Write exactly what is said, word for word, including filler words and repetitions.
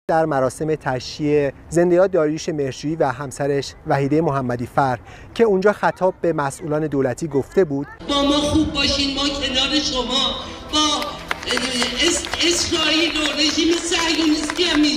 در مراسم تشییع زنده یاد داریوش مهرجویی و همسرش وحیده محمدی فر که اونجا خطاب به مسئولان دولتی گفته بود با ما خوب باشین، ما کنار شما، با اسرائیل و رژیم صهیونیستی هم